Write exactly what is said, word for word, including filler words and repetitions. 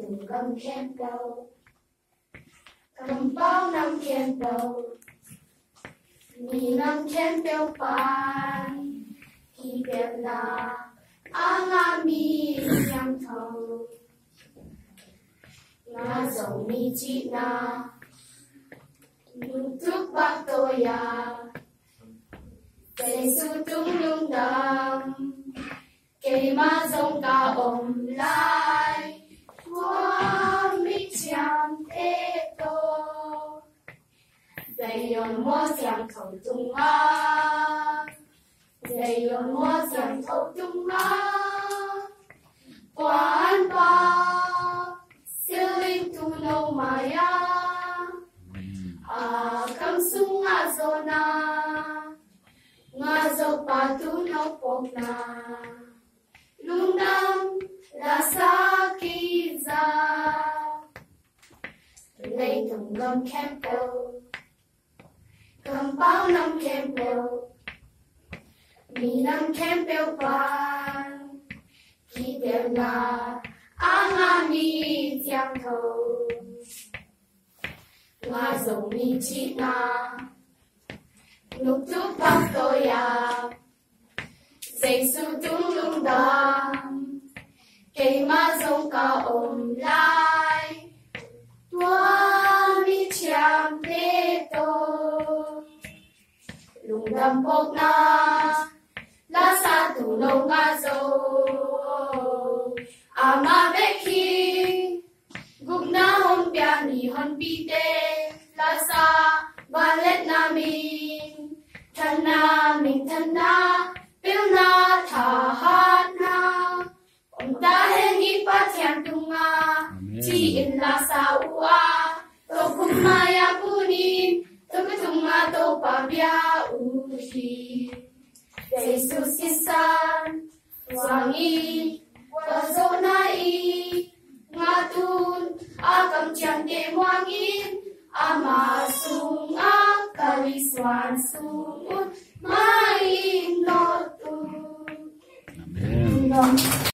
từng cầm khen đầu cầm bao năm khen đầu mi năm khen bèo pan khi bèo na ang ami yang thâu na dòng mi chi na nung thức bạc tôi ya dây su tung lung đam cây ma dòng ca ôm lại hoa mi chạm thế tô dây yon mua chạm thầu tung a dây yon mua chạm thầu tung a quan ba siêu linh tu nô maya a kam sung a zona nga zo pa tu nô pok na lung nam la sa ki za lấy thùng gom campbell cầm bao năm campbell mi năm campbell pan khi bèo na ang ami tiang thâu nga dòng mi chi na nục thúc bác tôi à dây su tung lung đam cây ma dòng ca ôm lại tua mi chạm thế tô lung đam bốc na la sa tu nô nga dâu ama beki gục na hon bia ni hon bi te la sa ba let na min thân na mình thân na biêu na tha hát na ông ta hen gi pa thiam tung nga chi in la sa u a to kum ma ya punin to ku tung nga to pa bia u hi Jesus sisan wangi wa zo na i nga tun a kam chang de wangin ama sung a kali swan sung mai no tu. Amen.